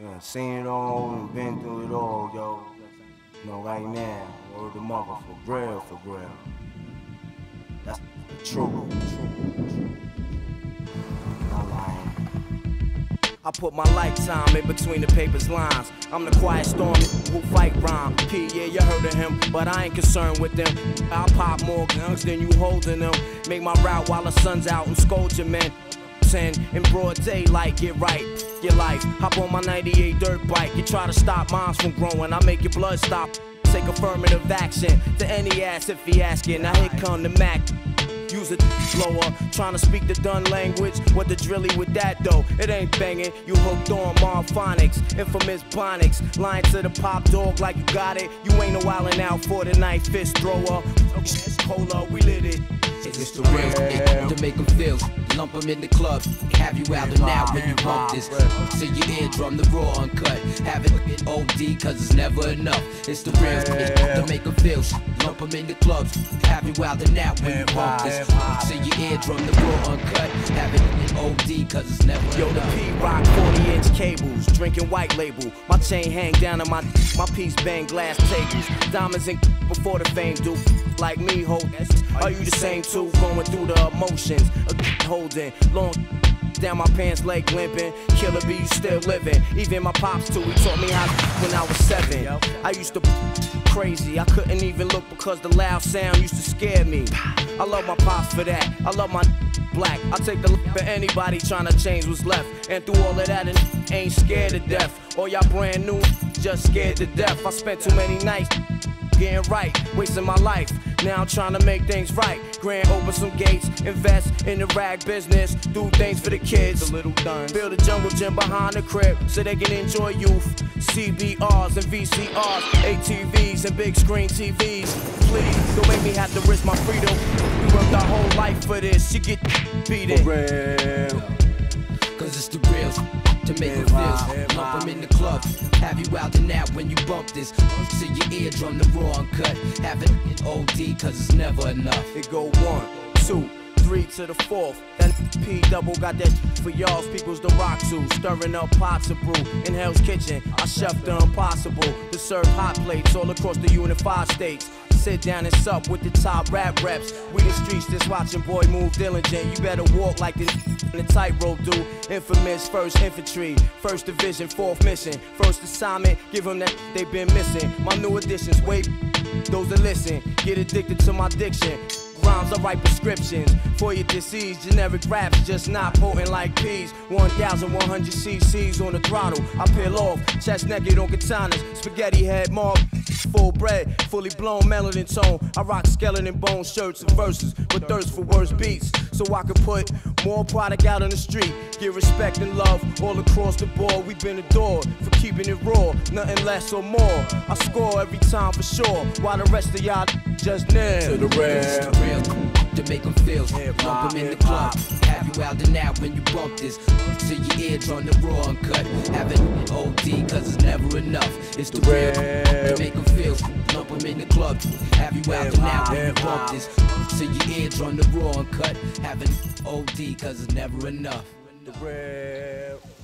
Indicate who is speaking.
Speaker 1: Yeah, seen it all and been through it all, yo. You know, right now, word of mother, for real, for real. That's the truth. Not lying.
Speaker 2: I put my lifetime in between the paper's lines. I'm the quiet storm who fight rhyme. P, yeah, you heard of him, but I ain't concerned with them. I'll pop more guns than you holding them. Make my route while the sun's out and scold your men. In broad daylight, get right, your life. Hop on my 98 dirt bike. You try to stop moms from growing, I make your blood stop. Take affirmative action to any ass if he asking. Now here come the Mac. Use it slower, trying to speak the done language. What the drilly with that though? It ain't banging. You hooked on Marphonics, infamous Bonics. Lying to the pop dog like you got it. You ain't no wildin' out for the night, fist thrower. Cola, we lit it.
Speaker 3: It's the real to make them feel. Lump them in the club, have you out and out when you bump this. To your eardrum, the raw uncut. Have it OD, cause it's never enough. It's the real to make them feel. Lump them in the clubs, have you out and out when you bump this. To your eardrum, the raw uncut. Have it OD, cause it's never enough.
Speaker 2: Yo, the P-Rock 40-inch cables, drinking white label. My chain hang down and my piece bang glass tables. Diamonds in before the fame do. Like me, ho. Are you the same too? Going through the emotions, holding long down my pants, leg limping. Killer B, you still living. Even my pops too, he taught me how when I was 7. I used to crazy, I couldn't even look because the loud sound used to scare me. I love my pops for that, I love my black. I take the look for anybody trying to change what's left. And through all of that, and ain't scared to death. All y'all brand new, just scared to death. I spent too many nights getting right, wasting my life. Now I'm trying to make things right. Grand open some gates, invest in the rag business, do things for the kids. The little done. Build a jungle gym behind the crib so they can enjoy youth. CBRs and VCRs, ATVs and big screen TVs. Please, don't make me have to risk my freedom. We worked our whole life for this. You get beat it.
Speaker 1: For real.
Speaker 3: Cause it's the real to make it feel. Lump them in the club, have you out and out when you bump this. To your eardrum, the raw uncut. Have it in OD, cause it's never enough.
Speaker 2: It go 1, 2, 3 to the 4th. That P double got that for y'all's people's the rock too. Stirring up pots of brew in Hell's Kitchen. I chef the impossible to serve hot plates all across the unified states. Sit down and sup with the top rap reps. We the streets just watching boy move diligent. You better walk like this in the tightrope dude. Infamous 1st Infantry, 1st Division, 4th Mission. First assignment, give them that they been missing. My new additions, wait, those that listen. Get addicted to my diction. Rhymes, I write prescriptions for your disease. Generic raps just not potent like peas. 1,100 cc's on the throttle. I peel off, chest naked on katanas. Spaghetti head, mob, full bread, fully blown melanin tone. I rock skeleton bone shirts and verses with thirst for worse beats. So I can put more product out on the street. Get respect and love all across the board. We've been adored for keeping it raw, nothing less or more. I score every time for sure, while the rest of y'all just nail.
Speaker 1: To the real.
Speaker 3: To make them feel, lump them in the club. Have you out and out when you bump this. To your eardrum, the raw uncut. Have it in OD, cause it's never enough. It's the real. To make them feel, lump them in the club. Have you out and out when you bump this. To your eardrum, the raw uncut. Have it in OD, cause it's never enough.
Speaker 1: The real.